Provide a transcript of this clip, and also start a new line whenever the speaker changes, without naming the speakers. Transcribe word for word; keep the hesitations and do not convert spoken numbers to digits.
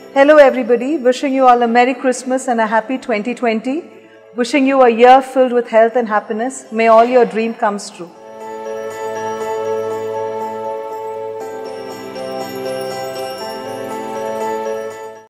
Hello everybody, wishing you all a Merry Christmas and a happy twenty twenty. Wishing you a year filled with health and happiness. May all your dreams come true.